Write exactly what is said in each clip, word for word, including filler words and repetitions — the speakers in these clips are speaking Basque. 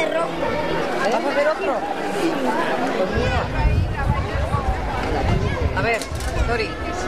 de rojo. ¿Vas a hacer otro? A ver, Dori.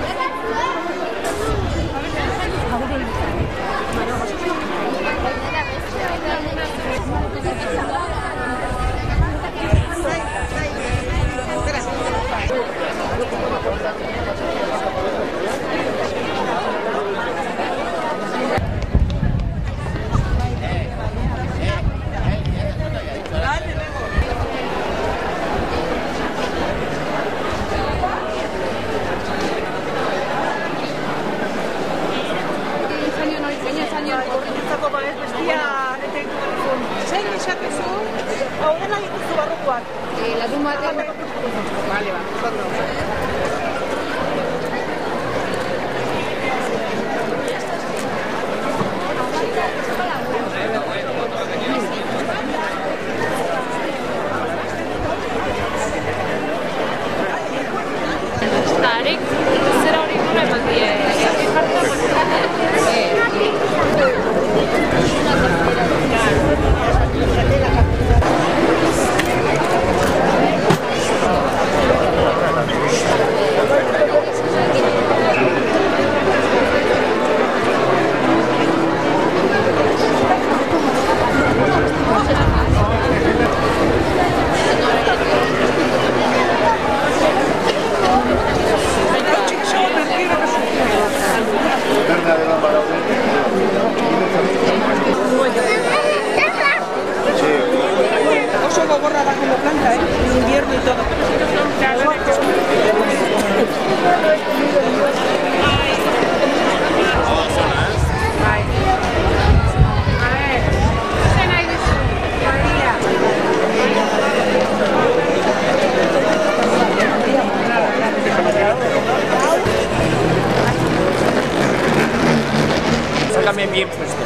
La suma de... Vale, va. Tarek, zer hori gure eman die. Oso gogorra da como planta, ¿eh? En invierno y todo. Sácame bien puesto.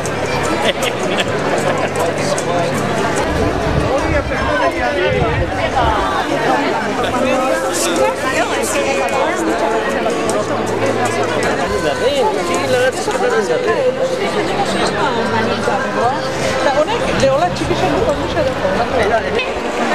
Honek, lehola txipisak dut onduzea dut.